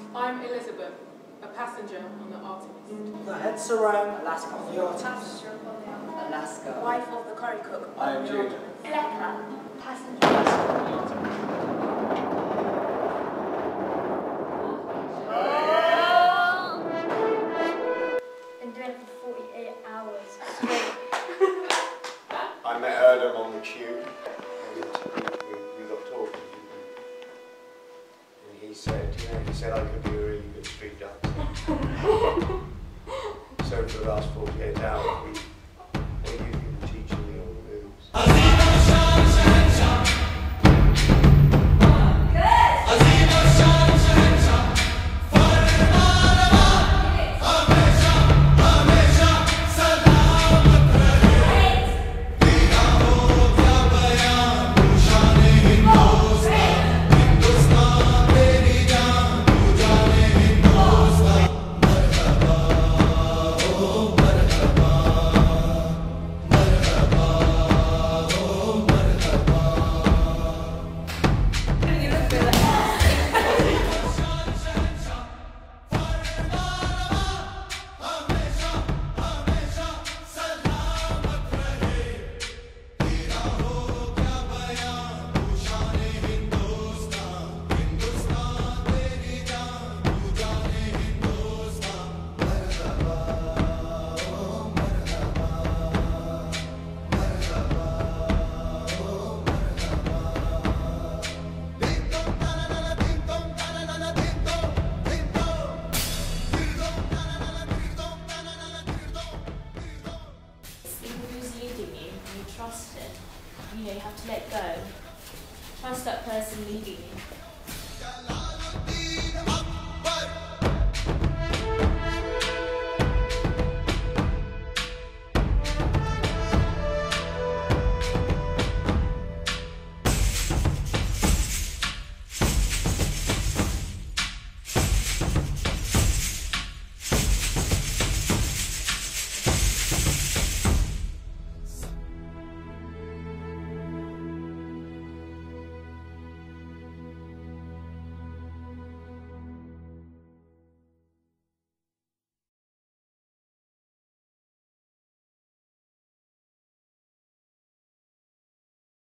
I'm Elizabeth, a passenger on the Artemis. The head Sarah, Alaska. the Artemis. Passenger on the Alaska. Wife of the curry cook. I am Jude. Rebecca, passenger. Been doing it for 48 hours straight. I met Erdem on the tube and we got talking. And he said I could be a really good street dancer. So for the last 48 hours you've been teaching me all the moves. Trust it. You know, you have to let go. Trust that person leading you.